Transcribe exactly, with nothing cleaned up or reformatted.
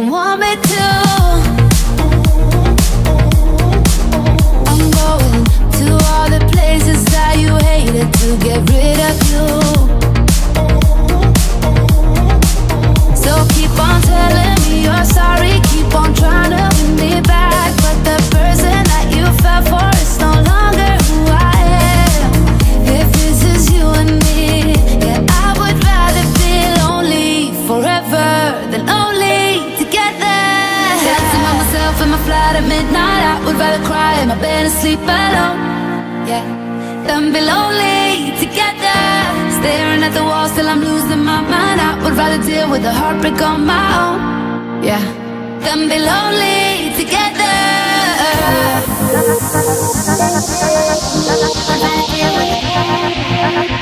don't want me to. I'm going to all the places that you hated to get rid of you. So keep on telling me you're sorry, keep on trying to win me back, but the person that you fell for is no longer who I am. If this is you and me, yeah, I would rather be lonely forever than only together. Dancing by myself in my flat at midnight, I would rather cry in my bed and sleep alone, yeah, than be lonely together. Staring at the walls till I'm losing my mind, I would rather deal with the heartbreak on my own, yeah, than be lonely together. I'd rather deal with the